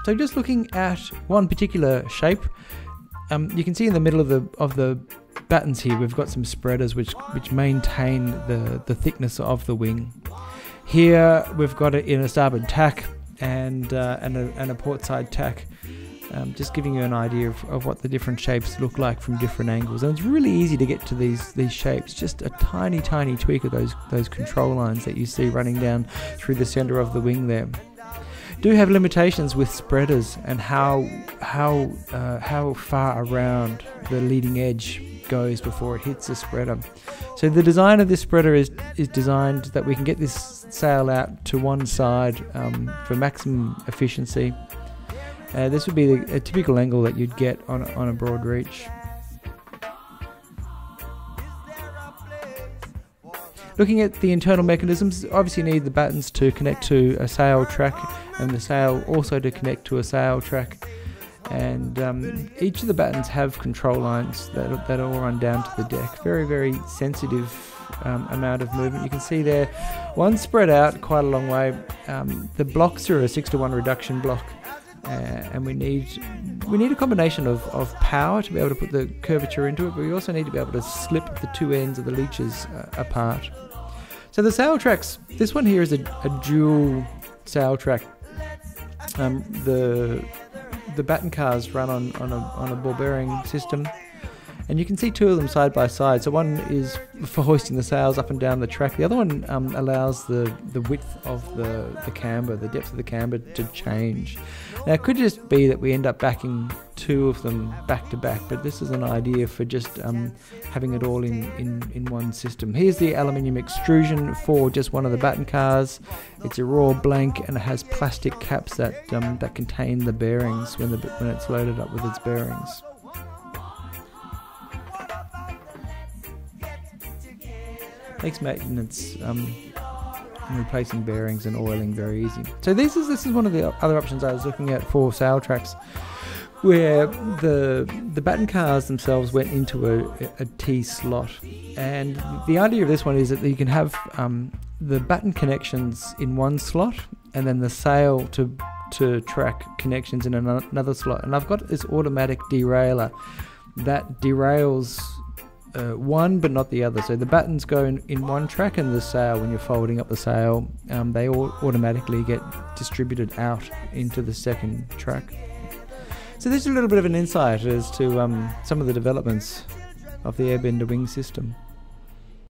So just looking at one particular shape, you can see in the middle of the battens here we've got some spreaders which maintain the thickness of the wing. Here we've got it in a starboard tack and a port side tack, just giving you an idea of what the different shapes look like from different angles. And it's really easy to get to these shapes, just a tiny tweak of those control lines that you see running down through the center of the wing there. Do have limitations with spreaders and how far around the leading edge goes before it hits the spreader. So the design of this spreader is designed that we can get this sail out to one side for maximum efficiency. This would be a typical angle that you'd get on a broad reach. Looking at the internal mechanisms, obviously you need the battens to connect to a sail track and the sail also to connect to a sail track. And each of the battens have control lines that all run down to the deck. Very sensitive amount of movement. You can see there, one spread out quite a long way. The blocks are a 6-to-1 reduction block. And we need a combination of power to be able to put the curvature into it, but we also need to be able to slip the two ends of the leeches apart. So the sail tracks, this one here is a dual sail track. The batten cars run on a ball bearing system, and you can see two of them side by side. So one is for hoisting the sails up and down the track. The other one allows the width of the camber, the depth of the camber to change. Now it could just be that we end up backing two of them back to back, but this is an idea for just having it all in one system. Here's the aluminium extrusion for just one of the batten cars. It's a raw blank and it has plastic caps that contain the bearings when it's loaded up with its bearings. Makes maintenance replacing bearings and oiling very easy. So this is one of the other options I was looking at for sail tracks, where the batten cars themselves went into a T slot, and the idea of this one is that you can have the batten connections in one slot and then the sail to track connections in another slot. And I've got this automatic derailer that derails one but not the other. So the battens go in one track, and the sail, when you're folding up the sail, they all automatically get distributed out into the second track. So this is a little bit of an insight as to some of the developments of the AirBender Wing system.